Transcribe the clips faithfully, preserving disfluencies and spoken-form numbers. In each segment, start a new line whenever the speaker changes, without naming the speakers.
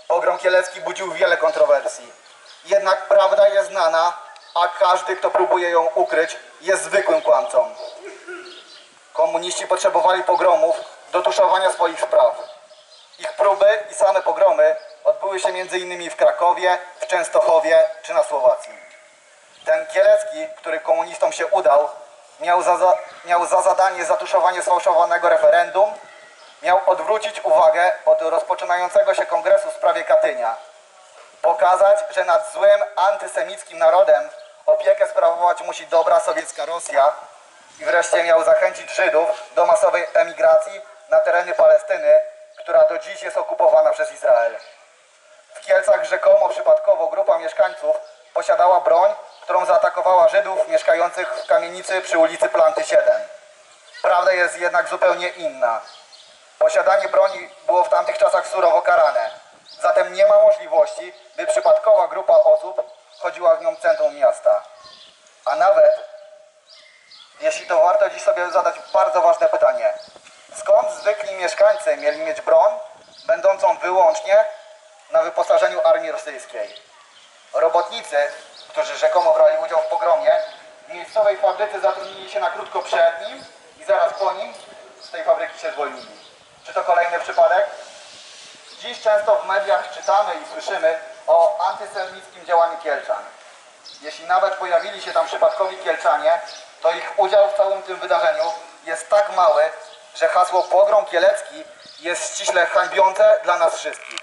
Pogrom kielecki budził wiele kontrowersji. Jednak prawda jest znana, a każdy, kto próbuje ją ukryć, jest zwykłym kłamcą. Komuniści potrzebowali pogromów do tuszowania swoich spraw. Ich próby i same pogromy odbyły się między innymi w Krakowie, w Częstochowie czy na Słowacji. Ten Kielecki, który komunistom się udał, miał za, za, miał za zadanie zatuszowanie sfałszowanego referendum, miał odwrócić uwagę od rozpoczynającego się kongresu w sprawie Katynia, pokazać, że nad złym antysemickim narodem opiekę sprawować musi dobra sowiecka Rosja i wreszcie miał zachęcić Żydów do masowej emigracji na tereny Palestyny, która do dziś jest okupowana przez Izrael. W Kielcach rzekomo przypadkowo grupa mieszkańców posiadała broń, którą zaatakowała Żydów mieszkających w kamienicy przy ulicy Planty siedem. Prawda jest jednak zupełnie inna. Posiadanie broni było w tamtych czasach surowo karane. Zatem nie ma możliwości, by przypadkowa grupa osób chodziła w nią centrum miasta. A nawet, jeśli to warto dziś sobie zadać bardzo ważne pytanie, skąd zwykli mieszkańcy mieli mieć broń, będącą wyłącznie na wyposażeniu armii rosyjskiej? Robotnicy, którzy rzekomo brali udział w pogromie, w miejscowej fabryce zatrudnili się na krótko przed nim i zaraz po nim z tej fabryki się zwolnili. Czy to kolejny przypadek? Dziś często w mediach czytamy i słyszymy o antysemickim działaniu Kielczan. Jeśli nawet pojawili się tam przypadkowi Kielczanie, to ich udział w całym tym wydarzeniu jest tak mały, że hasło pogrom kielecki jest ściśle hańbiące dla nas wszystkich.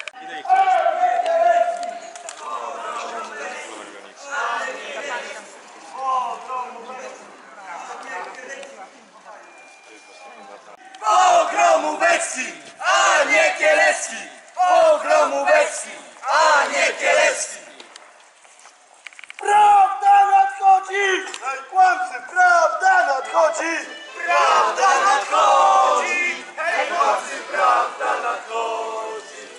Pogrom ubecki, a nie kielecki! Pogrom ubecki, a nie kielecki! Prawda nadchodzi! Hej, kłamcy, prawda nadchodzi! Prawda nadchodzi! Hej, kłamcy, prawda nadchodzi!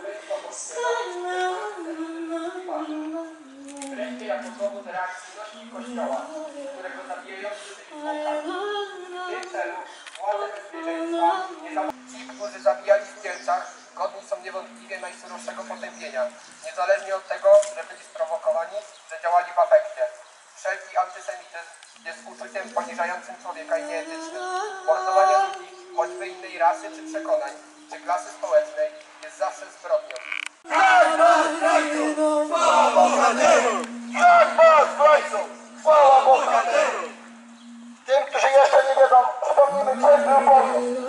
Wreszcie jako dowód reakcji nośnik kościoła, którego zabijający w tym celu władze bezpieczeństwa nie za... Ci, którzy zabijali w Kielcach, godni są niewątpliwie najsurowszego potępienia, niezależnie od tego, że byli sprowokowani, że działali w afekcie. Wszelki antysemityzm jest uczuciem poniżającym człowieka i nieetycznym. Mordowanie ludzi, choćby innej rasy czy przekonań, czy klasy społecznej, jest zawsze zbrodnią.
Hańba zdrajcom! Chwała bohaterom! Hańba zdrajcom! Chwała bohaterom!
Tym, którzy jeszcze nie wiedzą, przypomnijmy, czym był pogrom.